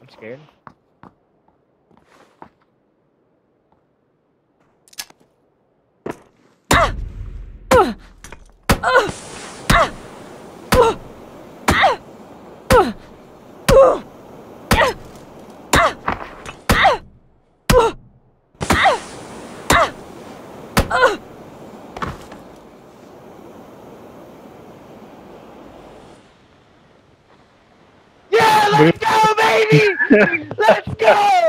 I'm scared. Yeah, let's go, baby! Let's go!